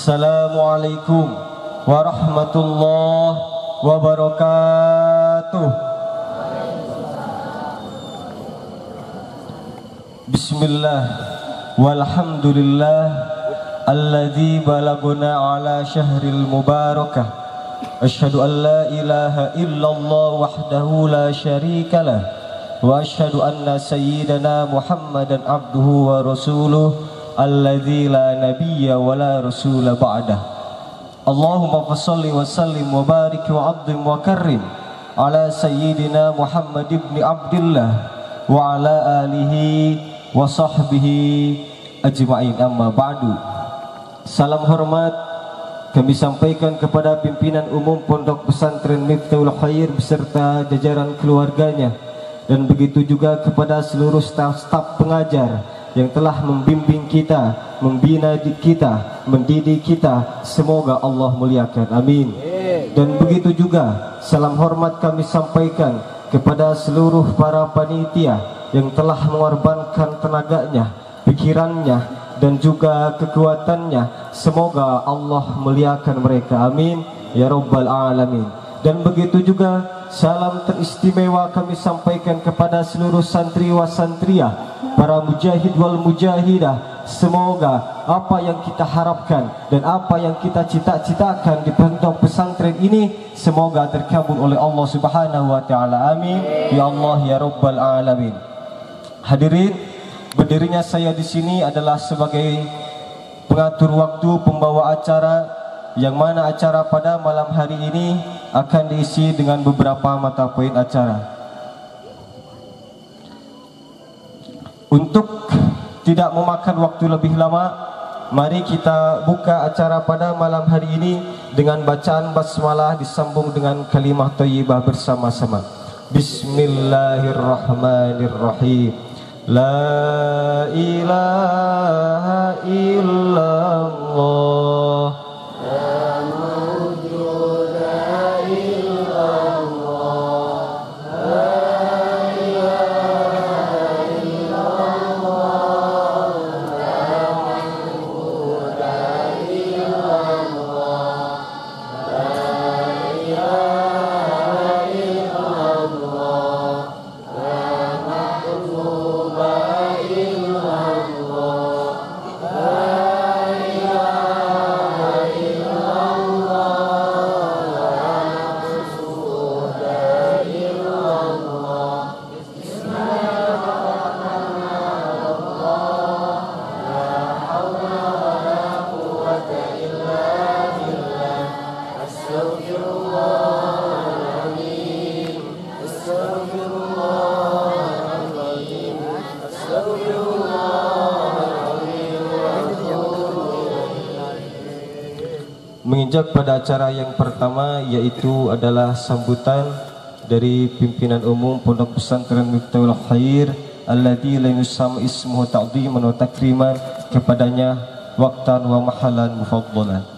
Assalamualaikum warahmatullahi wabarakatuh. Bismillah walhamdulillah alladzi balaguna ala syahril mubarakah. Asyhadu an la ilaha illallah wahdahu la syarikalah wa asyhadu anna sayyidana Muhammadan abduhu wa rasuluh alladzi la nabiyya wa la rasula ba'dah. Allahumma fassalli wa sallim wa barik wa adhim wa karrim ala sayyidina Muhammad ibn Abdillah wa ala alihi wa sahbihi ajma'in, amma ba'du. Salam hormat kami sampaikan kepada pimpinan umum Pondok Pesantren Miftahul Khair beserta jajaran keluarganya, dan begitu juga kepada seluruh staf-staf pengajar yang telah membimbing kita, membina kita, mendidik kita. Semoga Allah muliakan, amin. Dan begitu juga salam hormat kami sampaikan kepada seluruh para panitia yang telah mengorbankan tenaganya, pikirannya, dan juga kekuatannya. Semoga Allah muliakan mereka, amin ya rabbal alamin. Dan begitu juga salam teristimewa kami sampaikan kepada seluruh santri wa santriyah, para mujahid wal mujahidah. Semoga apa yang kita harapkan dan apa yang kita cita-citakan di pondok pesantren ini semoga terkabul oleh Allah Subhanahu wa taala, amin ya Allah ya rabbal alamin. Hadirin, berdirinya saya di sini adalah sebagai pengatur waktu, pembawa acara, yang mana acara pada malam hari ini akan diisi dengan beberapa mata poin acara. Untuk tidak memakan waktu lebih lama, mari kita buka acara pada malam hari ini dengan bacaan basmalah disambung dengan kalimah thayyibah bersama-sama. Bismillahirrahmanirrahim. La ilaha illallah. Menginjak pada acara yang pertama, yaitu adalah sambutan dari pimpinan umum Pondok Pesantren Miftahul Khair alladzi la yusam ismuhu ta'dhiman wa takriman, kepadanya waqtan wa mahalan mufaddalan.